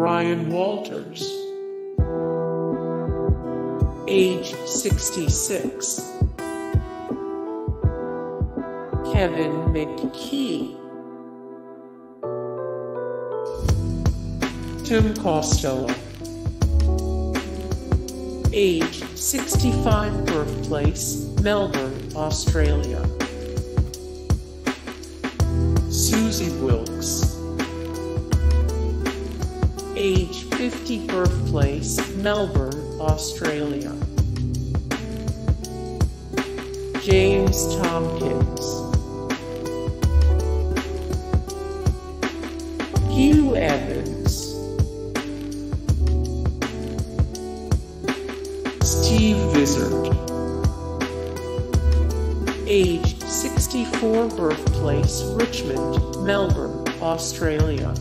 Brian Walters, age 66. Kevin McKee, Tim Costello, age 65, birthplace Melbourne, Australia. Susie Wilkes, age 50, birthplace Melbourne, Australia. James Tompkins, Hugh Evans, Steve Vizard, age 64, birthplace Richmond, Melbourne, Australia.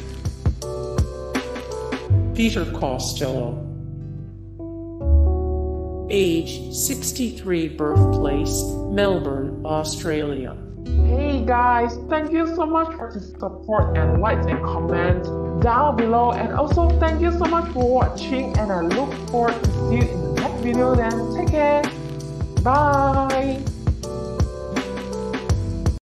Peter Costello, age 63, birthplace Melbourne, Australia. Hey guys, thank you so much for the support and likes and comments down below, and also thank you so much for watching, and I look forward to see you in the next video. Then take care, bye.